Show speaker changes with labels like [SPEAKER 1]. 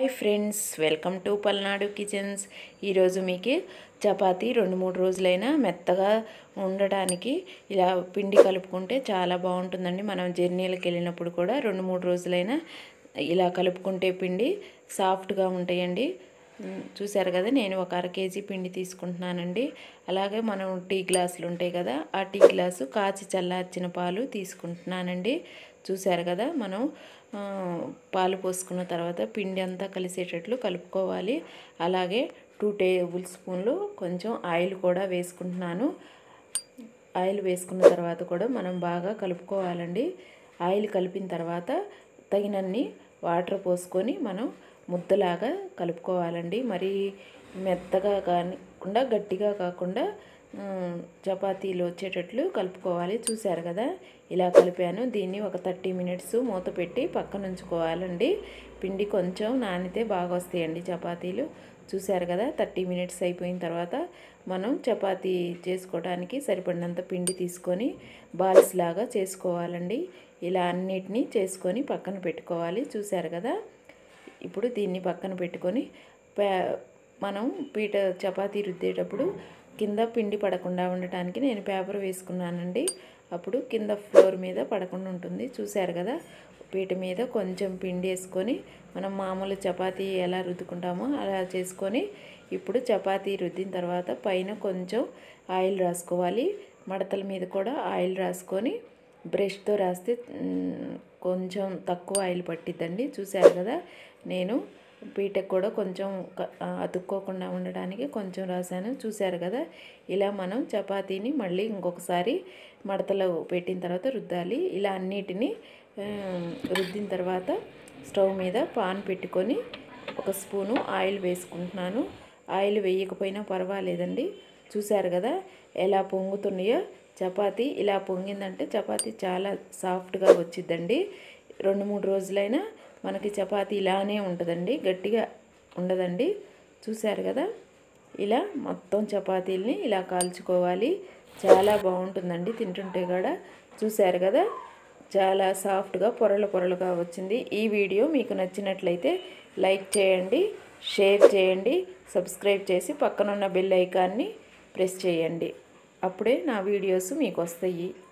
[SPEAKER 1] Hi friends, welcome to Palnadu kitchens. ఈరోజు మీకు చపాతీ 2-3 రోజులైనా మెత్తగా ఉండడానికి ఇలా పిండి కలుపుకుంటే చాలా బాగుంటుందండి. మనం జర్నీలకు వెళ్ళినప్పుడు కూడా 2-3 రోజులైనా ఇలా కలుపుకుంటే పిండి సాఫ్ట్గా ఉంటాయండి. చూసారు కదా, నేను ఒక 1/2 కేజీ పిండి తీసుకుంటున్నానండి. అలాగే మనం టీ గ్లాసులు ఉంటాయి కదా, ఆ టీ గ్లాసు కాచి చల్లార్చిన పాలు తీసుకుంటున్నానండి. చూసారు కదా, మనం పాలు పోసుకున్న తర్వాత పిండి అంతా కలిసేటట్లు కలుపుకోవాలి. అలాగే 2 టేబుల్ స్పూన్లు కొంచెం ఆయిల్ కూడా వేసుకుంటున్నాను. ఆయిల్ వేసుకున్న తర్వాత కూడా మనం బాగా కలుపుకోవాలండి. ఆయిల్ కలిపిన తర్వాత తగినన్ని వాటర్ పోసుకొని మనం ముద్దలాగా కలుపుకోవాలండి. మరి మెత్తగా కాకుండా గట్టిగా కాకుండా చపాతీలు వచ్చేటట్లు కలుపుకోవాలి. చూసారు కదా, ఇలా కలిపాను. దీన్ని ఒక 30 మినిట్స్ మూత పెట్టి పక్కన ఉంచుకోవాలండి. పిండి కొంచెం నానితే బాగా వస్తాయండి చపాతీలు. చూసారు కదా, 30 మినిట్స్ అయిపోయిన తర్వాత మనం చపాతీ చేసుకోవడానికి సరిపడినంత పిండి తీసుకొని బాల్స్ లాగా చేసుకోవాలండి. ఇలా అన్నిటినీ చేసుకొని పక్కన పెట్టుకోవాలి. చూసారు కదా, ఇప్పుడు దీన్ని పక్కన పెట్టుకొని మనం చపాతీ రుద్దేటప్పుడు కింద పిండి పడకుండా ఉండటానికి నేను పేపర్ వేసుకున్నానండి. అప్పుడు కింద ఫ్లోర్ మీద పడకుండా ఉంటుంది. చూసారు కదా, పీట మీద కొంచెం పిండి వేసుకొని మనం మామూలు చపాతీ ఎలా రుద్దుకుంటామో అలా చేసుకొని ఇప్పుడు చపాతీ రుద్దిన తర్వాత పైన కొంచెం ఆయిల్ రాసుకోవాలి. మడతల మీద కూడా ఆయిల్ రాసుకొని బ్రష్తో రాస్తే కొంచెం తక్కువ ఆయిల్ పట్టిద్దండి. చూసారు కదా, నేను పీటకు కూడా కొంచెం అతుక్కోకుండా ఉండడానికి కొంచెం రాశాను. చూసారు కదా, ఇలా మనం చపాతీని మళ్ళీ ఇంకొకసారి మడతలో పెట్టిన తర్వాత రుద్దాలి. ఇలా అన్నిటినీ రుద్దిన తర్వాత స్టవ్ మీద పాన్ పెట్టుకొని 1 స్పూను ఆయిల్ వేసుకుంటున్నాను. ఆయిల్ వేయకపోయినా పర్వాలేదండి. చూసారు కదా, ఎలా పొంగుతున్నాయో చపాతీ. ఇలా పొంగిందంటే చపాతీ చాలా సాఫ్ట్గా వచ్చిద్దండి. 2-3 రోజులైనా మనకి చపాతీ ఇలానే ఉంటుందండి, గట్టిగా ఉండదండి. చూసారు కదా, ఇలా మొత్తం చపాతీలని ఇలా కాల్చుకోవాలి. చాలా బాగుంటుందండి తింటుంటే కూడా. చూసారు కదా, చాలా సాఫ్ట్గా పొరలు పొరలుగా వచ్చింది. ఈ వీడియో మీకు నచ్చినట్లయితే లైక్ చేయండి, షేర్ చేయండి, సబ్స్క్రైబ్ చేసి పక్కనున్న బెల్ ఐకాన్ని ప్రెస్ చేయండి. అప్పుడే నా వీడియోస్ మీకు వస్తాయి.